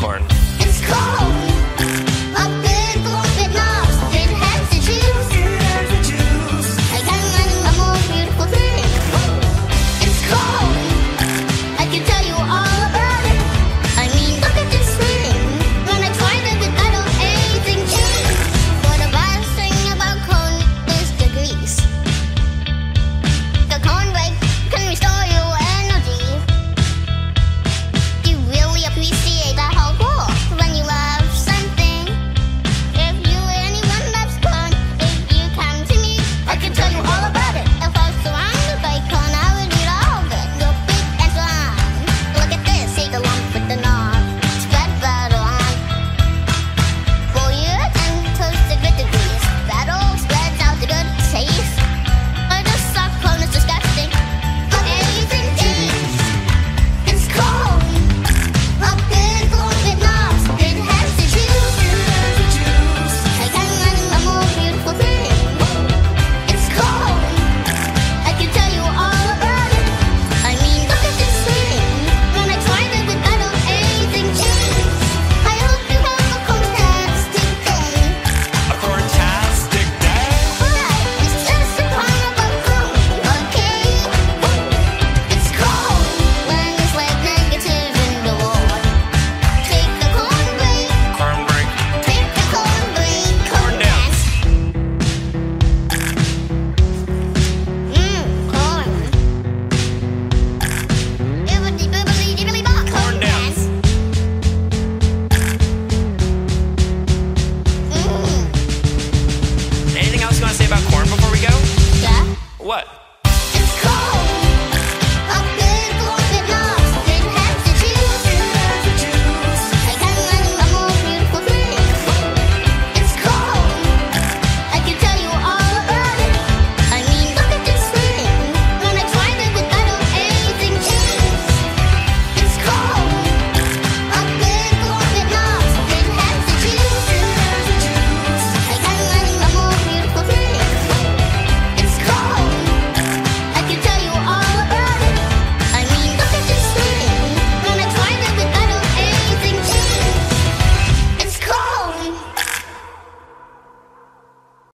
corn. It's cold. A big blumpet nose. It has the juice. I can't imagine a more beautiful thing. It's cold. I can tell you all about it. I mean, look at this thing. When I tried it, I don't anything change. But the bad thing about corn is the grease. The corn break can restore your energy. You really appreciate that whole goal when you love something. If you anyone loves corn, if you come to me, I can tell you all about it. If I was surrounded by corn, I would eat all of it. Go big and strong. Look at this, take a lump with the knob. Spread butter on. Boil it and toast it with the grease. That all spreads out the good taste. Or the soft corn is disgusting. But anything changes. It's cold. A big blumpet nose. It has the juice. I can't imagine a more beautiful thing. It's cold. I can tell you all about it. I mean, look at this thing. When I tried it, I don't anything change. I hope you have a fantastic day. A corntastic day. Alright, it's just a carnival crew, okay? It's cold when it's like negative in the world. Take the corn break. Corn break. Take the corn break. Corn dance. Corn. Bibbidi bibbidi dibbidi bop. Corn dance. Anything else you want to say about corn before we go? Yeah. What?